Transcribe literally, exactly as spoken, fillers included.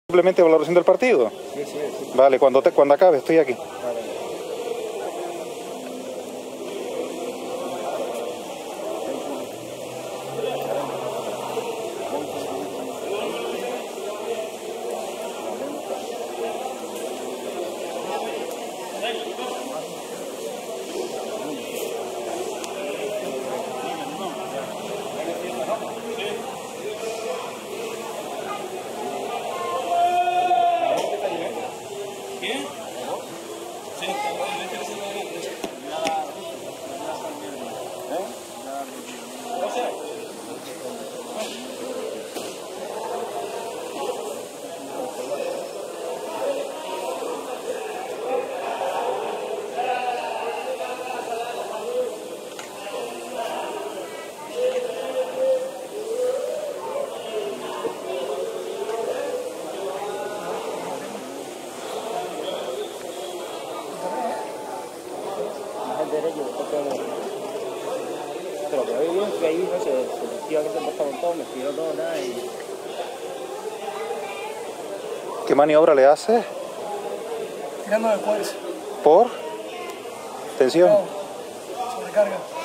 Simplemente valoración del partido. Sí, sí, sí. Vale, cuando, te, cuando acabe estoy aquí. Vale. Derecho, pero que hoy bien que ahí no se metió aquí, se empezó con todo, me tiró todo, nada y... ¿Qué maniobra le hace? Tirando de fuerza. ¿Por? ¿Tensión? No, sobrecarga.